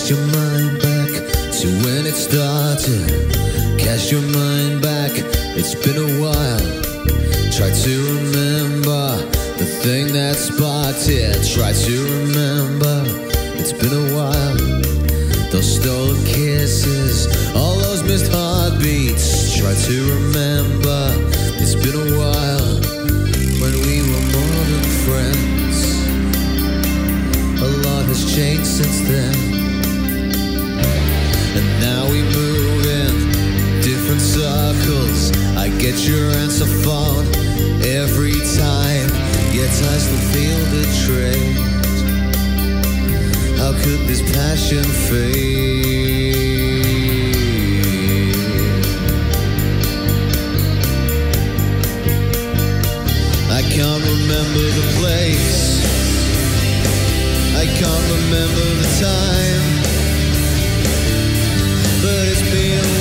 Cast your mind back to when it started. Cast your mind back, it's been a while. Try to remember the thing that sparked it. Try to remember, it's been a while. Those stolen kisses, all those missed heartbeats. Try to remember, it's been a while. When we were more than friends, a lot has changed since then. And now we move in different circles. I get your answer phone every time, yet I still feel betrayed. How could this passion fade? I can't remember the place, I can't remember the time, but it's been a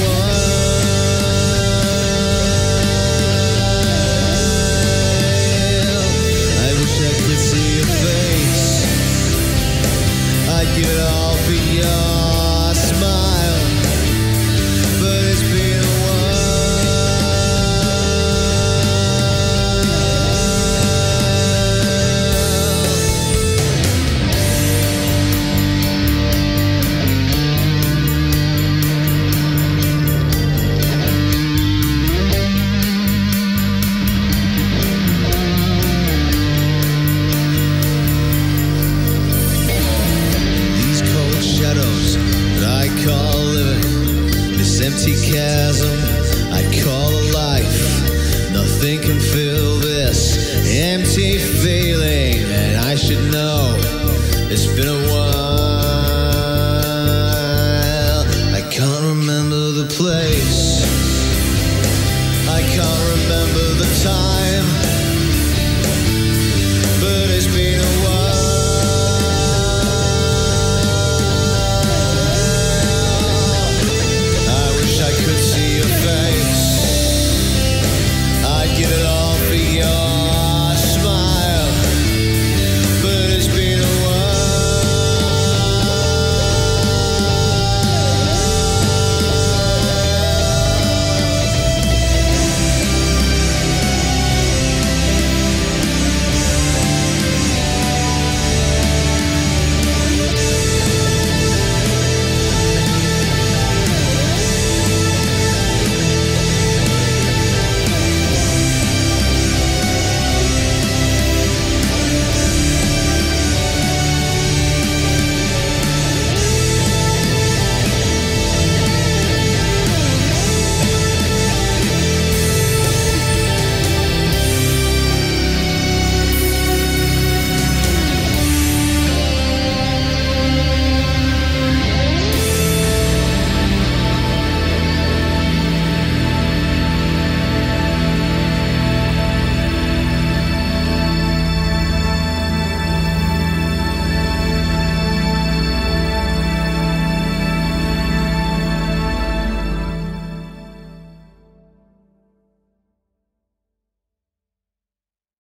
while. I wish I could see your face, I'd give it all for your smile, but it's been a while. Empty chasm I call a life. Nothing can fill this empty feeling, and I should know it's been a while.